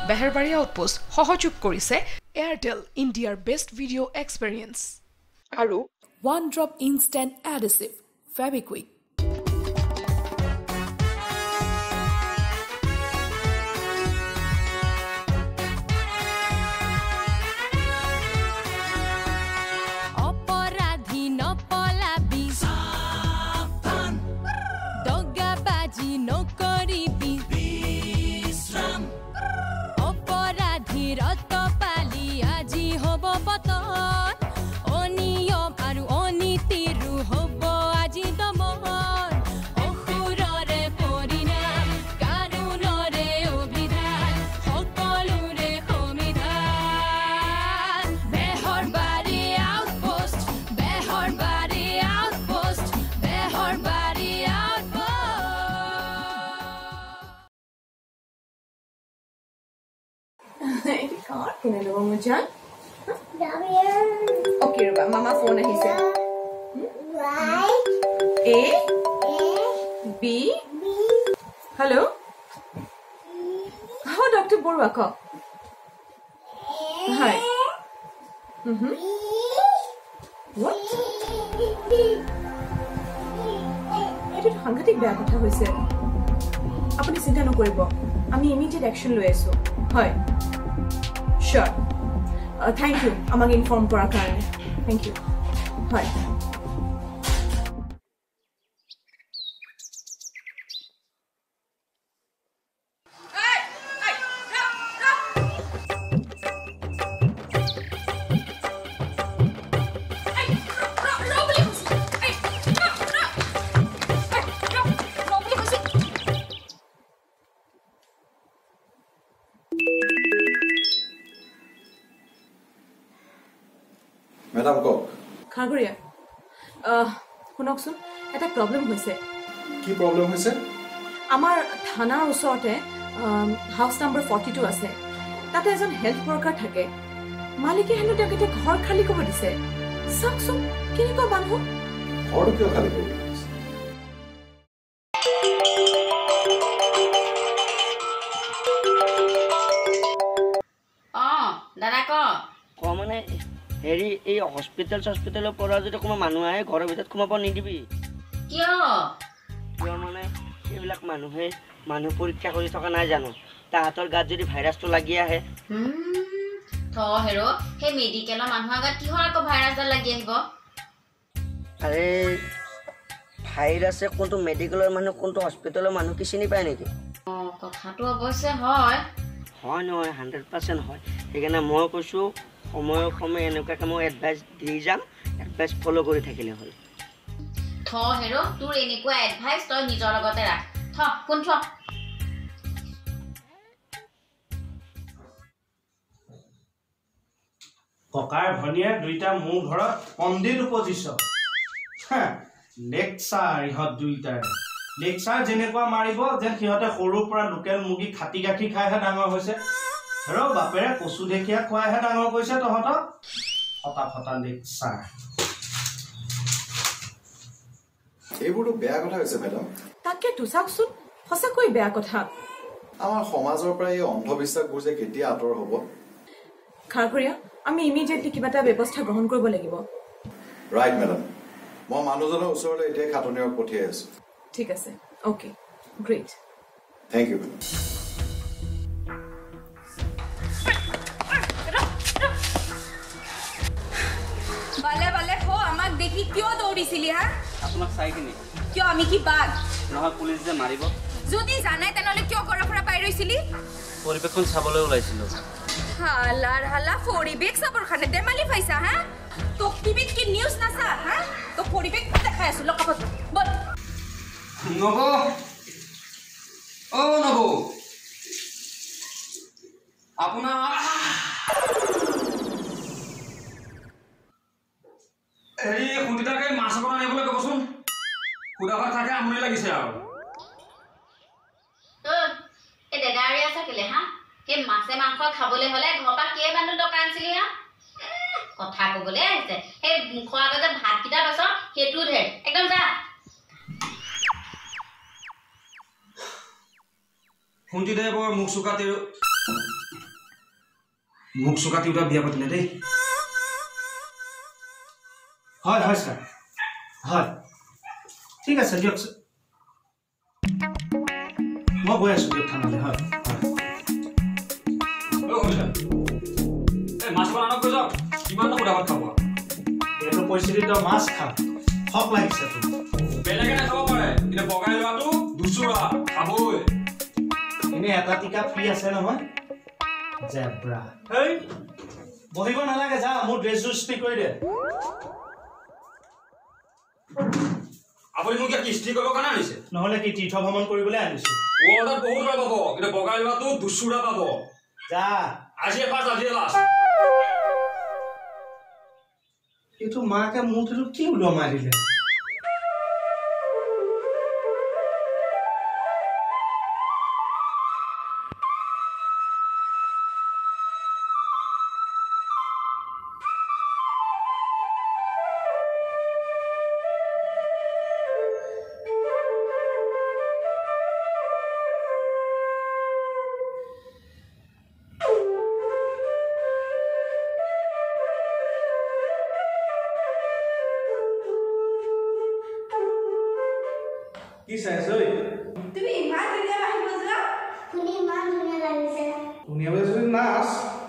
বেহেৰবাৰী outpost সহযোগ কৰিছে Airtel ইণ্ডিয়াৰ বেষ্ট ভিডিঅ' এক্সপেৰিয়েন্স আৰু one drop instant adhesive Fevikwik Can I know Mujan? Okay, Ruba. Mama phone he said. A B Hello? How Dr. Borwaka? Hi. What? It is hungry bad কথা হৈছে আপুনি চিন্তা নকৰিব আমি ইমিডিয়েট অ্যাকশন লৈ আছো হয় Sure. Thank you. Amag inform kora karone. Thank you. Hi. Madam Cook. Khaguria. Hunoksun, eta problem hoise. Ki problem hoise? Amar thanar usorte house number 42 ase. Tate ejon health worker thake. Malike henu takete ghor khali kobo dise. Saksun kiniko banhu? Ghor kyo khali kobo dise? Dada ko. Komane হেৰি এই হস্পিটেলৰ পৰা যদি কোনো মানুহ আহে ঘৰৰ ভিতৰত সোমাব নিদিবি কিয় মানে এইবিলাক মানুহ পৰীক্ষা কৰি থকা নাই জানো তাহাঁতৰ গাত যদি ভাইৰাছটো লাগি আহে হেৰ সেই মেডিকেলৰ মানুহৰ গাত কিহৰ আকৌ ভাইৰাছডাল লাগি আহিব আৰে ভাইৰাছে কোনটো মেডিকেলৰ মানুহ কোনটো হস্পিটেলৰ মানুহ কি চিনি পায় নেকি কথাটো অৱশ্যে হয় নহয় 100% হয় সেইকাৰণে মই কৈছো সময় এনেকুৱাকে মই এডভাইস দি যাম এডভাইস ফলো কৰি থাকিলে হ'ল হেৰ তোৰ এনেকুৱা এডভাইস তই নিজৰ লগতে ৰাখ কোন ককাৰ ভনিয়ে দুইটা মোৰ ঘৰত পণ্ডিত উপজিছ লেকচাৰ ইহঁত দুইটাৰ লেকচাৰ যেনেকুৱা মাৰিব যেন সিহঁতে সৰুৰ পৰা লোকেল মুৰ্গী খাটি গাঠি খাইহে ডাঙৰ হৈছে হেৰ বাপেৰে কচু ঢেকীয়া খোৱাইহে ডাঙৰ কৰিছে তহঁতক ফটা লেকচাৰ এইবোৰটো বেয়া কথা হৈছে মেডাম তাকে তো চাওকচোন সঁচাকৈ বেয়া কথা আমাৰ সমাজৰ পৰা এই অন্ধবিশ্বাসবোৰ যে কেতিয়া আঁতৰ হ'ব খাৰঘৰীয়া আমি ইমিডিয়েটলি কিবা এটা ব্যৱস্থা গ্ৰহণ কৰিব লাগিব ৰাইট মেডাম মই মানুহজনৰ ওচৰলৈ এতিয়া খাটনিয়ক পঠিয়াই আছো ঠিক আছে okay great thank you madam বালে হো আমাক দেখি কিয় দৌৰিছিলি হা আপোনাক চাই কিনে কিয় আমি কি বাঘ নহয় পুলিচ যে মাৰিব যদি জানাই তেনেহ'লে কিয় ঘৰৰ পৰা পাই ৰৈছিলি পৰিৱেশখন চাবলৈ ওলাইছিলো হালা পৰিৱেশ চাবৰ কাৰণে দেমালি পাইছা হা তোক টিভিত কি নিউজ নাচা হা তো পৰিৱেশ দেখাই আছো লকাপত বল নব আপোনাৰ এই খুঁটিটাকে মাছ অকণ আনিবলৈ ক'বচোন খুদা ভাত থাকে আমনি লাগিছে আৰু এই দেদাৰি আছে কেলে হা সেই মাছে মাংস খাবলৈ হলে ঘৰৰ পৰা কেইবান্দো টকা আনিছিলি হা কথা ক'বলৈ আহিছে সেই মুখৰ আগতে ভাতকেইটা পাছত সেইটো ধেৰ একদম যা খুঁটিতে বৰ মুখ চুকাতে মোক চুকা তিউতা বিয়া পাতিলে দেই হয় হয় স্যার হয় ঠিক আছে দিয়ক মই গৈ আছো দিয়ক থানালে হয় মাছ বনানো কৈ যাওক কিমান সুদা ভাত খাব এইটো পৰিস্থিতি তই মাছ খা হক লাগিছে তোৰ বেলেগে নাখাব পাৰে কিন্তু বগাই লোৱাটো দুচুৰা খাবই এনেই এটা টিকা ফ্ৰী আছে নহয় জেব্ৰা হেই বহিব নালাগে যা মোৰ ড্ৰেছযোৰ ইস্ত্ৰি কৰি দে আপুনি মোক ইয়াত ইস্ত্ৰি কৰিব কাৰণে আনিছে নহ'লে কি তীৰ্থ ভ্ৰমণ কৰিবলৈ আনিছো ৱৰ্ল্ডত বহুত পাব কিন্তু বগাই লোৱাটো দুচুৰা পাব যা আজি এপাছ আজি লাষ্ট এইটো মাকে মুঠটো কি ওলোৱা মাৰিলে কি চাইছ ঐ তুমি ইমান ধুনীয়া বাহিব যোৱা শুনি ইমান ধুনীয়া লাগিছে ধুনীয়া বস্তু নাচ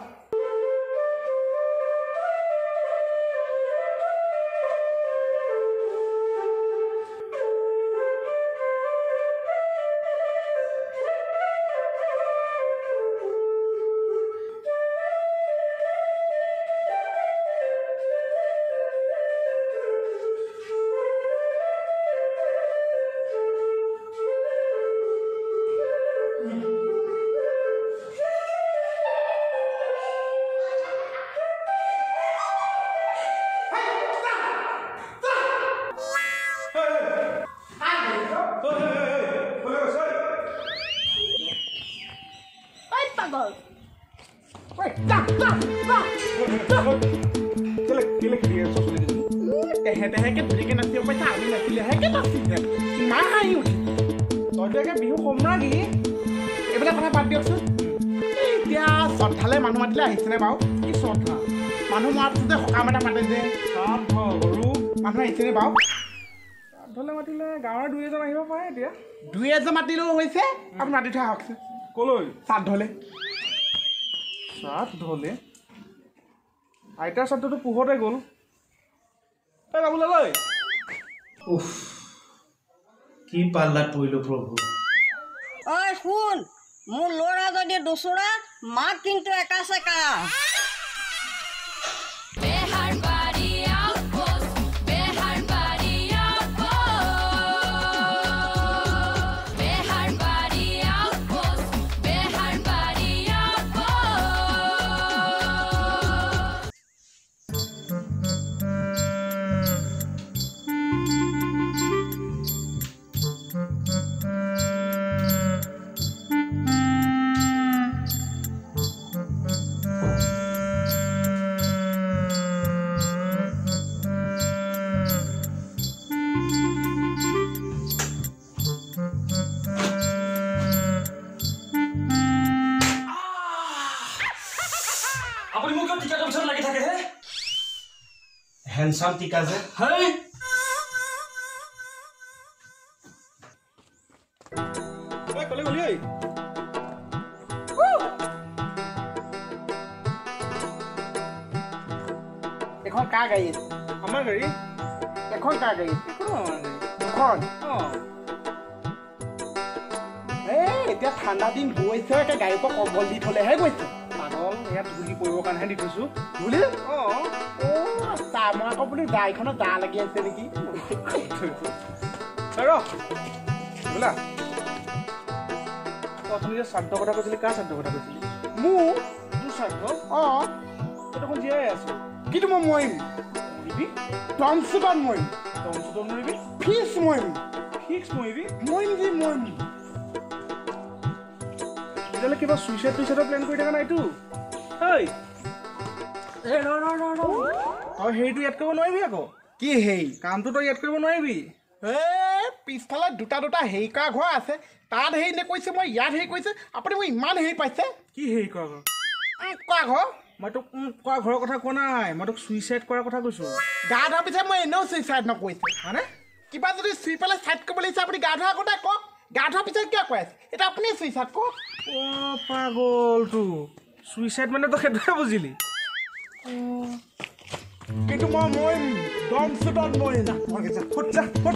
বিহু কম নাগি এইবিলাক কথা বাদ দিয়কচোন এতিয়া শ্ৰদ্ধালে মানুহ মাতিলে আহিছেনে বাৰু কি শ্ৰদ্ধা মানুহ মাতোতে সকাম এটা পাতে যে শ্ৰাদ্ধ গৰু মানুহ আহিছেনে বাৰু শ্ৰাদ্ধলে মাতিলে গাঁৱৰ দুই এজন আহিব পাৰে এতিয়া দুই এজন মাতিলেও হৈছে আপুনি মাতি থোৱা আহকচোন ক'লৈ শ্ৰাদ্ধলে শ্ৰাদ্ধলে আইতাৰ শ্ৰাদ্ধটো পোহতে গ'ল এই বাবুলৈ উফ কি পাল্লাত পৰিলো প্ৰভু ঐ শুন মোৰ ল'ৰা যদি দুচুৰা মাক কিন্তু একা চেকা হ্যান্ডসাম টিকা যে হেই ঐ কলে গলি ঐ এখন কাৰ গাড়ী আমাৰ গাড়ী এখন কাৰ গাড়ী এখন এতিয়া ঠাণ্ডা দিন গৈছে একে গাড়ীৰ পৰা কম্বল দি থলেহে গৈছে পাগল ইয়াত ধূলি পৰিবৰ কাৰণেহে দি থৈছো ধূলি চাহ মই আকৌ বুলি গাড়ীখনত দা লাগি আছে নেকি বোলা অথনি যে শ্ৰাদ্ধ কথা কৈছিলি কাৰ শ্ৰাদ্ধ কথা কৈছিলি মোৰ তোৰ শ্ৰাদ্ধ তই দেখোন জীয়াই আছো কিন্তু মই মৰিম মৰিবি টমচুটন মৰিম টমচুটন মৰিবি ফিক্স মৰিম ফিক্স মৰিবি মৰিম যি মৰিম তেতিয়াহ'লে কিবা চুইচাইড টুইচাইডৰ প্লেন কৰি থকা নাইতো তই হেৰিটো ইয়াত কৰিব নোৱাৰিবি আকৌ কি হেৰি কামটো তই ইয়াত কৰিব নোৱাৰিবি পিছফালে দুটা হেৰি কৰা ঘৰ আছে তাত হেৰি নে কৈছে মই ইয়াত হেৰি কৰিছে আপুনি মোক ইমান হেৰি পাইছে কি হেৰি কৰা ঘৰ কোৱা ঘৰ মই তোক কোৱা ঘৰৰ কথা কোৱা নাই মই তোক ছুইচাইড কৰাৰ কথা কৈছোঁ গা ধোৱাৰ পিছত মই এনেও ছুইচাইড নকৰিছোঁ মানে কিবা যদি চুই পেলাই চাইড কৰিব লাগিছে আপুনি গা ধোৱাৰ আগতে কওক গা ধোৱাৰ পিছত কিয় কৈ আছে এতিয়া আপুনি ছুইচাইড কওক অ' পাগলটো ছুইচাইড মানে তই সেইটোহে বুজিলি কিন্তু মই মৰিম দম চুটত মৰি যা ফুট যা ফুট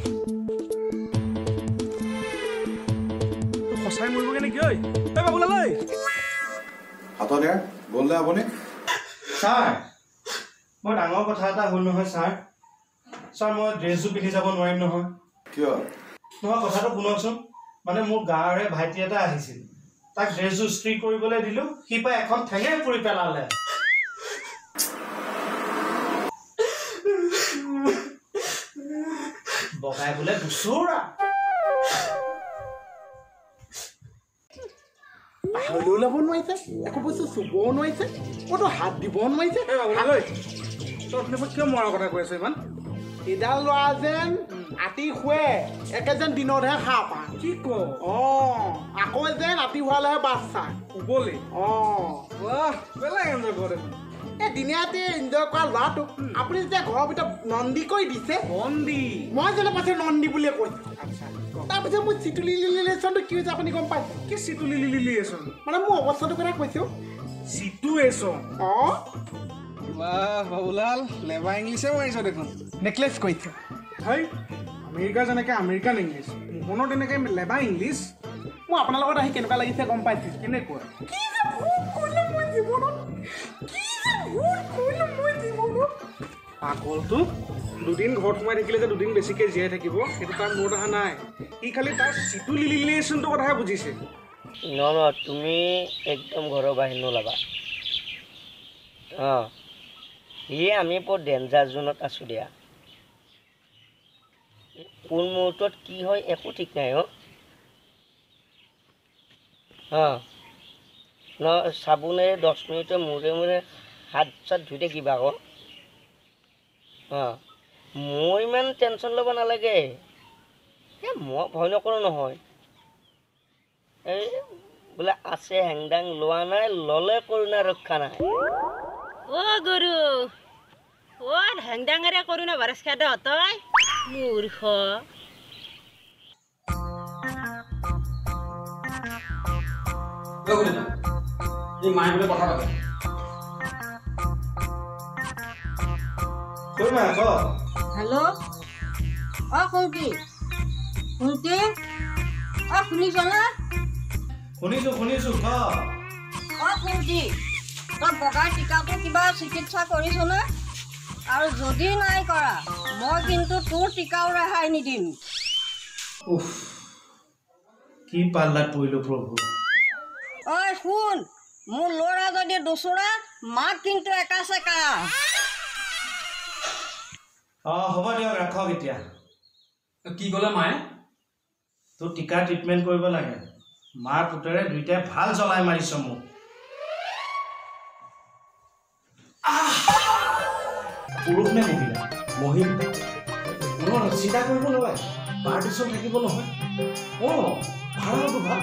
সঁচাই মৰিবগৈ নেকি ঐ বাবুলালৈ হাতনে গ'ল নে আপুনি ছাৰ মই ডাঙৰ কথা এটা হ'ল নহয় ছাৰ মই ড্ৰেছযোৰ পিন্ধি যাব নোৱাৰিম নহয় কিয় নহয় কথাটো শুনকচোন মানে মোৰ গাঁৱৰে ভাইটি এটা আহিছিল তাক ড্ৰেছযোৰ ইস্ত্ৰি কৰিবলৈ দিলোঁ সি পাই এখন ঠেঙে পুৰি পেলালে বগাই বোলে দুচৌৰা পাহৰি ওলাব নোৱাৰিছে একো বস্তু চুবও নোৱাৰিছে ক'তো হাত দিবও নোৱাৰিছে তই কিয় মৰাৰ কথা কৈ আছে ইমান এডাল ল'ৰা যেন ৰাতি শুৱে একে যেন দিনতহে সাৰ পায় কি ক আকৌ যেন ৰাতি হোৱালেহে বাছ চায় শুবলৈ বেলেগ এনজয় কৰে এই দিনে ৰাতি এনজয় কৰা ল'ৰাটোক আপুনি যেতিয়া ঘৰৰ ভিতৰত নন্দী কৰি দিছে নন্দী মই যেনে পাছে নন্দী বুলিয়ে কৈছোঁ তাৰপিছত মোৰ চিটুলি ৰিলেশ্যনটো কি হৈছে আপুনি গম পাইছে কি চিটুলি ৰিলেশ্যন মানে মোৰ অৱস্থাটোৰ কথা কৈছোঁ চিটুৱেশ্যন বাবুলাল লেবা ইংলিছে মাৰিছ দেখোন নেকলেছ কৈছে হয় আমেৰিকা যেনেকৈ আমেৰিকান ইংলিছ মনত এনেকৈ লেবা ইংলিছ মোৰ আপোনাৰ লগত আহি কেনেকুৱা লাগিছে গম পাইছে কেনেকুৱা পাগলটো দুদিন ঘৰত সোমাই থাকিলে যে দুদিন বেছিকৈ জীয়াই থাকিব সেইটো তাৰ মূৰত অহা নাই সি খালি তাৰ চিটুলি ৰিলেশ্যনটোৰ কথাহে বুজিছে তুমি একদম ঘৰৰ বাহিৰ নোলাবা আমি বৰ ডেঞ্জাৰ জোনত আছোঁ দিয়া কোন মুহূৰ্তত কি হয় একো ঠিক নাই চাবোনেৰে 10 মিনিটৰ মূৰে মূৰে হাত চাত ধুই থাকিবা আকৌ মোৰ ইমান টেনশ্যন ল'ব নালাগে মই ভয় নকৰোঁ নহয় এই বোলে আছে হেংদাং লোৱা নাই ল'লে কৰোণা ৰক্ষা নাই গৰু হেংদাঙেৰে কৰোণা ভাইৰাছ খাই দে তই মূৰ্খ মায়ে কথা পাতে হেল্ল' সৌকি শুনতে শুনিছ না শুনিছোঁ সৌকি তই বগাৰ টিকাটো কিবা চিকিৎসা কৰিছ না আৰু যদি নাই কৰা মই কিন্তু তোৰ টিকাও ৰেহাই নিদিম কি পাল্লাত পৰিলো প্ৰভু শুন মোৰ ল'ৰা যদি দুচৰা মাক কিন্তু একা চেকা হ'ব দিয়ক ৰাখক এতিয়া কি ক'লে মায়ে তোৰ টিকা ট্ৰিটমেণ্ট কৰিব লাগে মাৰ পুতেৰে দুইটাই ভাল জ্বলাই মাৰিছ মোক পুৰুষ নে মহিলা মহিলা চিন্তা কৰিব নালাগে পাৰ্টিশ্যন থাকিব নহয় ভাড়াটো ভাল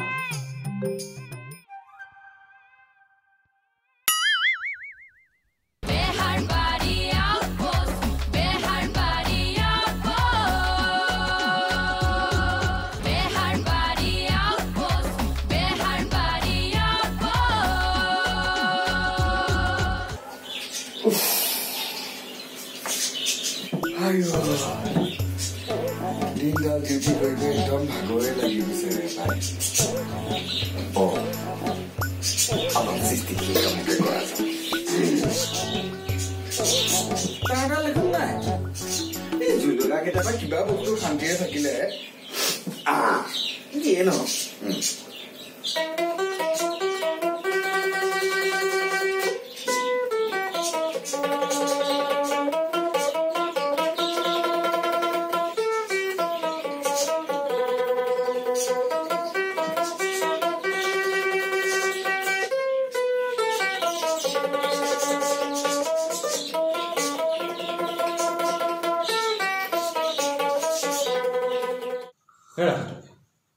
দিনডাল ডিউটি কৰি একদম ভাগৰে লাগি গৈছে অলপ সৃষ্টি কেনেকৈ কৰা যায় লেখোন নাই এই জুলুকা কেতিয়াবা কিবা বস্তু শান্তিৰে থাকিলে যিয়ে নহওক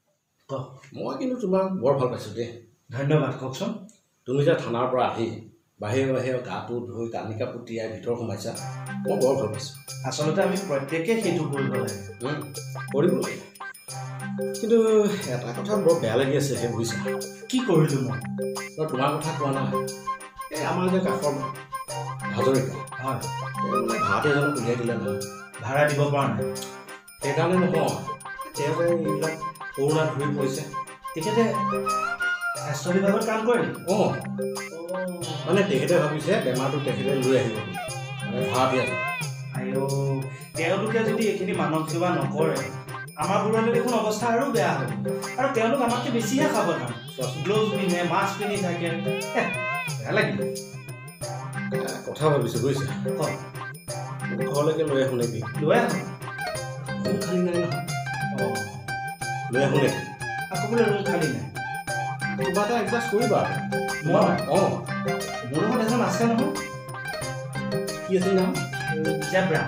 মই কিন্তু তোমাক বৰ ভাল পাইছোঁ দেই ধন্যবাদ কওকচোন তুমি যে থানাৰ পৰা আহি বাহিৰে বাহিৰে গাটো ধুই কানি কাপোৰ তিয়াই ভিতৰত সোমাইছা মই বৰ ভাল পাইছোঁ আচলতে আমি প্ৰত্যেকে সেইটো কৰিব লাগে কৰিব লাগে কিন্তু এটা কথা বৰ বেয়া লাগি আছে সেই বুজিছা কি কৰিলোঁ মই তোমাৰ কথা কোৱা নাই এই আমাৰ যে কাষৰ হাজৰিকা হয় মানে ভাড়াতে এজনক উলিয়াই দিলে নহয় ভাড়া দিব পৰা নাই সেইকাৰণে নহয় তেওঁ এইবিলাক কৰোণা ঘূৰি পৰিছে তেখেতে স্বাস্থ্য বিভাগত কাম কৰে মানে তেখেতে ভাবিছে বেমাৰটো তেখেতে লৈ আহিব মানে ভাড়া দিয়া তেওঁলোকে যদি এইখিনি মানৱ সেৱা নকৰে আমাৰ বোৰলৈ দেখোন অৱস্থা আৰু বেয়া হ'ব আৰু তেওঁলোক আমাতকৈ বেছিহে খাব না গ্ল'ভছ পিন্ধে মাস্ক পিন্ধি থাকে বেয়া লাগিল কথা ভাবিছোঁ বুজিছা ঘৰলৈকে লৈ আহোঁ নেকি লৈ আহোঁ ৰুম খালী নাই নহয় লৈ আহোঁ নেকি আকৌ বোলে ৰুম খালী নাই কিবা এটা এডজাষ্ট কৰিবা মই মোৰ লগত এজন আছে নহয় কি আছিল নাম জেব্ৰা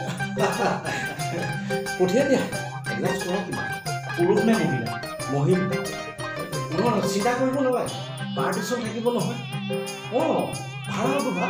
পঠিয়াই দিয়া এডজাষ্ট কৰা কিমান পুৰুষ নে মহিলা নহয় চিন্তা কৰিব নালাগে পাৰ্টিশ্যন থাকিব নহয় ভাড়াটো ভাল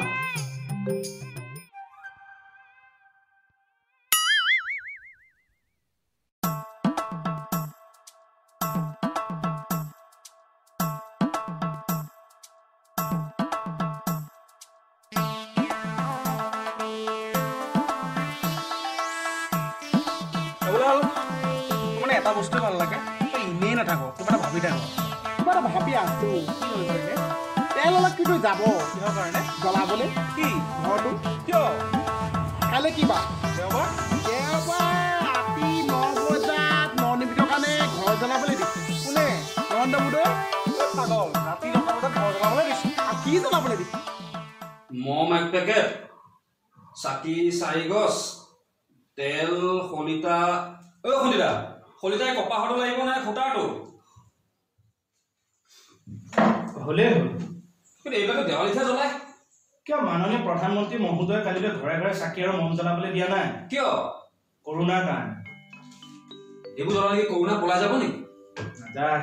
মানে এটা বস্তু ভাল লাগে এনেই নাথাকো কিবা এটা ভাবি থাকো কিবা এটা ভাবি আছো কি কৰিব লাগে তেল অলপ কিন্তু যাব কিহৰ কাৰণে জ্বলাবলৈ কি ঘৰটো কিয় কাইলৈ কিবা দেওবাৰ ৰাতি 9 বজাত 9 কাৰণে ঘৰ জ্বলাবলৈ দিছে কোনে নৰেন্দ্ৰ মোদীয়ে পাগল ৰাতি 9 বজাত ঘৰ জ্বলাবলৈ দিছে আৰু কি জ্বলাবলৈ দিছে মম 1 পেকেট চাকি 4 গছ তেল খলিতা খলিতাই কপাহটো লাগিব নে খুটাটো হ'লে কিন্তু এইবিলাকে দেৱালীতহে জ্বলায় কিয় মাননীয় প্ৰধানমন্ত্ৰী মহোদয়ে কালিলৈ ঘৰে ঘৰে চাকি আৰু মম জ্বলাবলৈ দিয়া নাই কিয় কৰোণাৰ কাৰণে এইবোৰ জ্বলালে কি কৰোণা পলাই যাব নেকি নাযায়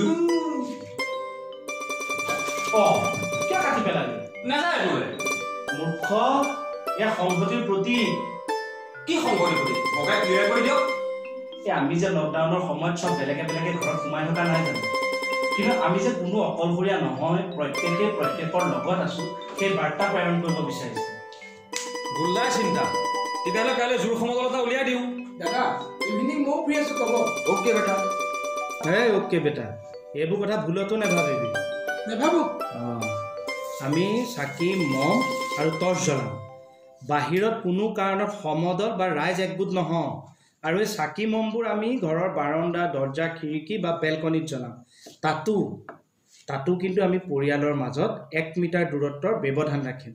কিয় কাটি পেলালি নাযায় বোলে মূৰ্খ এয়া সংহতিৰ প্ৰতীক কি সংগঠন কৰি মগাই ক্লিয়াৰ কৰি দিয়ক আমি যে লকডাউনৰ সময়ত চব বেলেগে বেলেগে ঘৰত সোমাই থকা নাই জানো কিন্তু আমি যে কোনো অকলশৰীয়া নহয় প্ৰত্যেকে প্ৰত্যেকৰ লগত আছো সেই বাৰ্তা প্ৰেৰণ কৰিব বিচাৰিছে গোল্লাই চিন্তা তেতিয়াহ'লে কাইলৈ জোৰ সমদলতা উলিয়াই দিওঁ দাদা ইভিনিং মই ফ্ৰী আছো ক'ব অ'কে বেটা অ'কে বেটা এইবোৰ কথা ভুলতো নাভাবিবি নাভাবো আমি চাকি মম আৰু টৰ্চ জ্বলাম বাহিৰত কোনো কাৰণত সমদল বা ৰাইজ একগোট নহওঁ আৰু এই চাকি মমবোৰ আমি ঘৰৰ বাৰণ্ডা দৰ্জা খিৰিকী বা বেলকনিত জ্বলাম তাতো কিন্তু আমি পৰিয়ালৰ মাজত 1 মিটাৰ দূৰত্বৰ ব্যৱধান ৰাখিম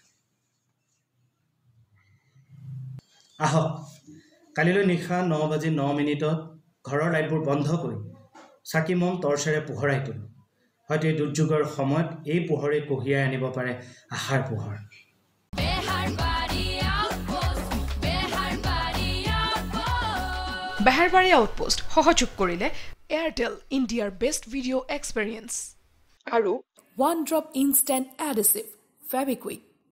আহক কালিলৈ নিশা 9:09 ঘৰৰ লাইটবোৰ বন্ধ কৰি চাকি মম টৰ্চেৰে পোহৰাই তোলোঁ হয়তো এই দুৰ্যোগৰ সময়ত এই পোহৰে কঢ়িয়াই আনিব পাৰে আশাৰ পোহৰ বেহাৰবাৰী আউটপোষ্ট সহযোগ কৰিলে এয়াৰটেল ইণ্ডিয়াৰ বেষ্ট ভিডিঅ' এক্সপেৰিয়েন্স আৰু one drop instant adhesive Fevikwik